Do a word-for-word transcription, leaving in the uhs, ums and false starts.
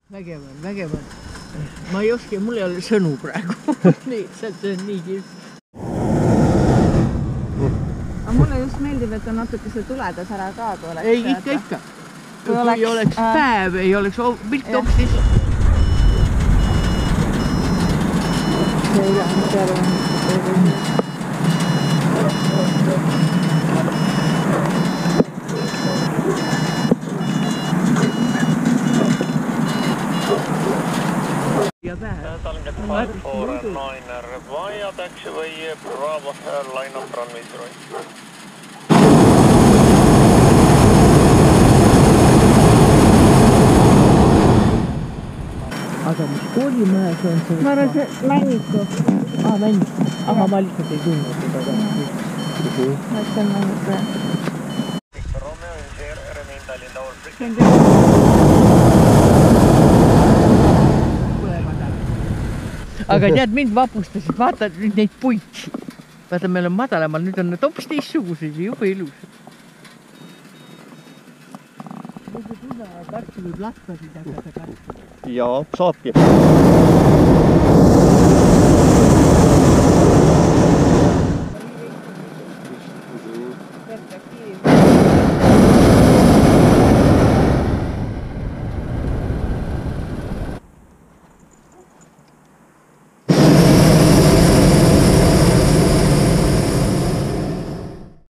Vägev on, vägev on. Ma ei oska, mul ei ole sõnu praegu. Lihtsalt see on nii kirst. Aga mulle just meeldib, et on natuke see tuledas ära ka, kui oleks... Ei, ikka, ikka. Kui oleks, kui oleks äh... päev, ei oleks pilt hoopis. See ei lähe, mis ära on. five four nine via taxiway Bravo Airline on runway zero. Aga mis koolimäes on see? Ma arvan, see Männiku. Aa, Männiku. Aha, ma lihtsalt ei tundnud seda. Ma ütlen Männiku. Victor Romeo is here, remain Tallinn Tower Bridge. Aga tead, mind vapustasid, vaata nüüd neid puitsi. Vaata, meil on madalamal, nüüd on need hoopis teistsugused ja jube ilusad. Muidu tunne, et varsti võib latvasid hakata ka. Jaa, saabki.